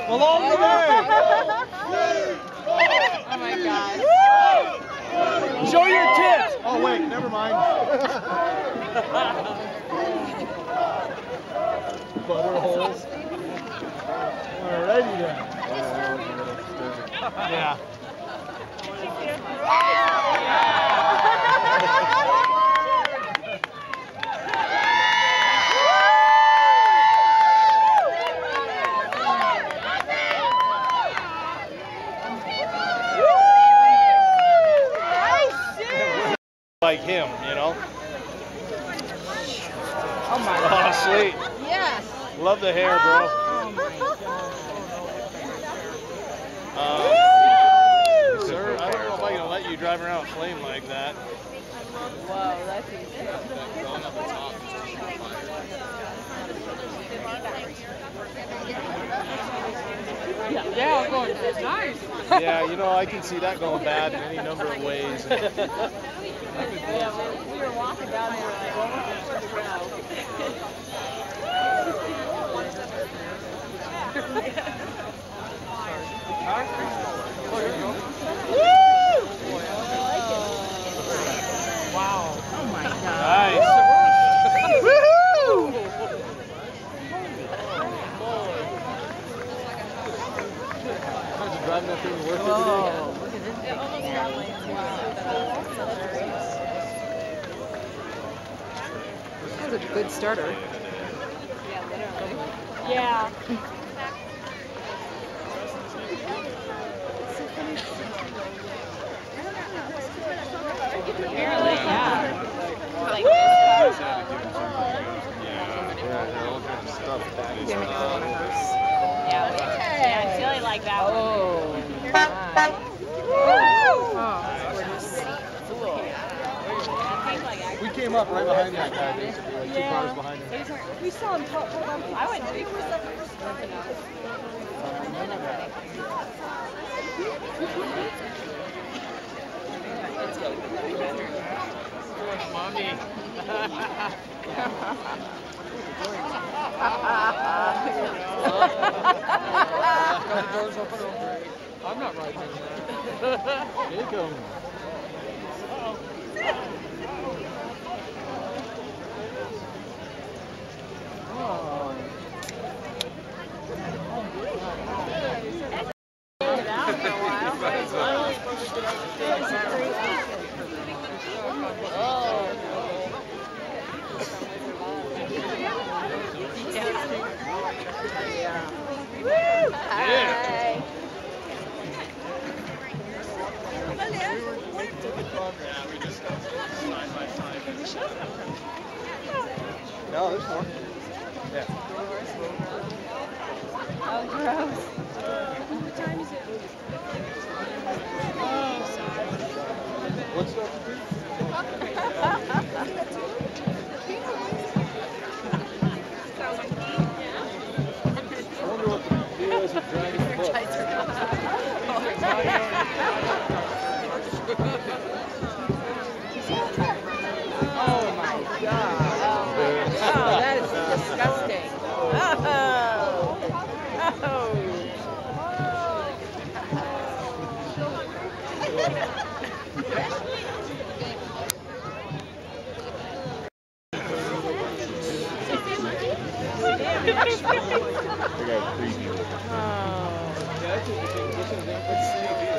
Along the way! Oh my gosh. Show your tits! Oh wait, never mind. Butter holes. Alrighty then. Yeah. Like him, you know? Oh my Oh, God. sweet. Yes. Love the hair, bro. Oh my God. Sir, I don't know if I can let you drive around a flame like that. Whoa, that's easy. Yeah, of course. Nice. Yeah, you know, I can see that going bad in any number of ways. Yeah, we were walking down there like, well, wow. Oh my God. Nice. Woohoo! How's you driving that thing to work every day? Look at this big That was a good starter. Yeah, literally. Yeah. Apparently, yeah. Like this car. Yeah, all kinds of stuff. Yeah, it's really like that one. We came up right behind that guy, basically, like 2 cars behind him. We saw him pop up. I went big. Mommy. I'm not riding in there. Jacob. No, there's more. Yeah. Oh, gross. What time is it? What's up? I wonder what the deal is with dragging the book. Oh my God. Oh, that is disgusting. Oh. I got creepy. Oh. Yeah, I think this is